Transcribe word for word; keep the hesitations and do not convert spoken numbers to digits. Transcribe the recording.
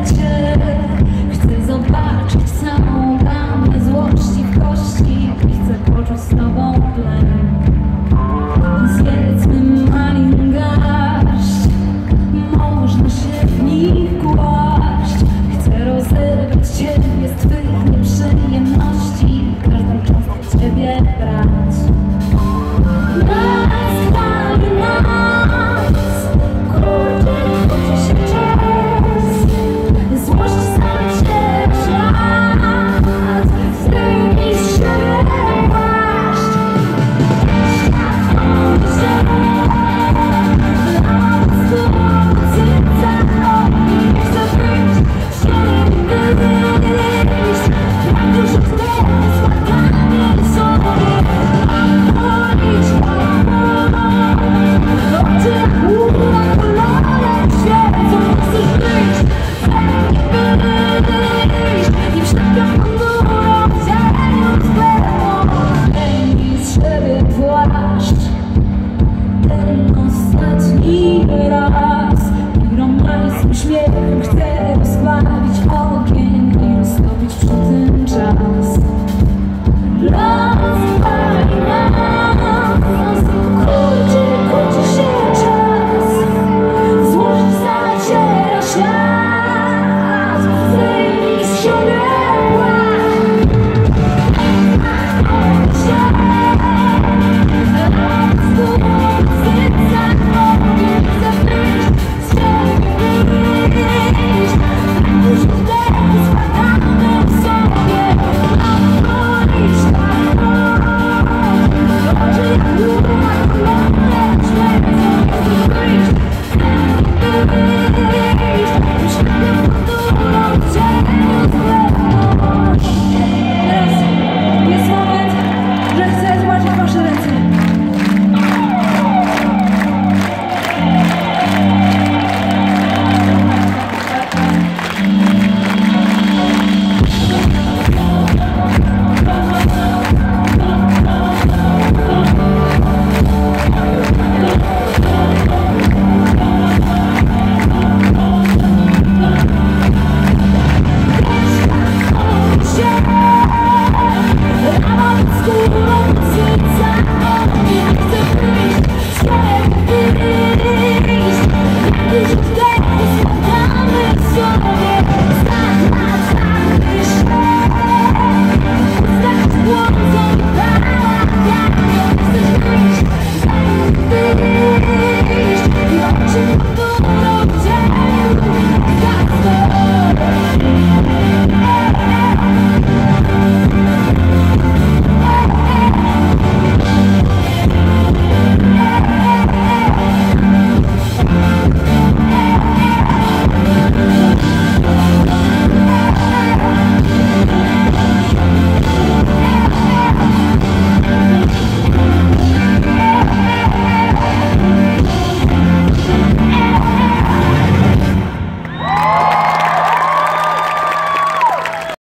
cię. Chcę zobaczyć całą gamę złości w kości. Chcę poczuć z tobą tlen. Zjedzmy malin garść, można się w nich kłaść. Chcę rozerwać ciebie z twych nieprzyjemności, każdą cząstkę ciebie brać. Nas chwali nas, kurczę, kurczę się czas. Złość stanie się czas, zdejmij z siebie płaszcz. Świat uśmiechem chcę rozpławić ogień i roztopić przy tym czas. Rozpali nas, kurczy, kurczy się czas. Złość zaciera świat, zdejmij z siebie płaszcz. Już zdejmij, spotkamy sobie.